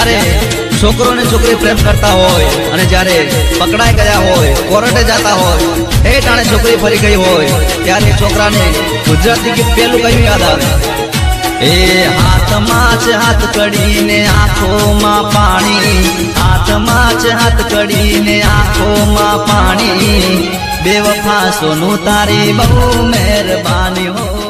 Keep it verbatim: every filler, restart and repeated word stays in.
જ્યારે છોકરો ને છોકરી પ્રેમ કરતા હોય અને જ્યારે પકડાઈ ગયા હોય, કોર્ટે જતા હોય, એ ટાણે છોકરી ફરી ગઈ હોય ત્યારે છોકરાને ગુજરાતી ગીત પેલું કયું યાદ આવે? એ હાથમાં છે હાથ કડીને આંખોમાં પાણી, હાથમાં છે હાથ કડીને આંખોમાં પાણી, બેવફા સોનું તારી બહુ મહેરબાની હો।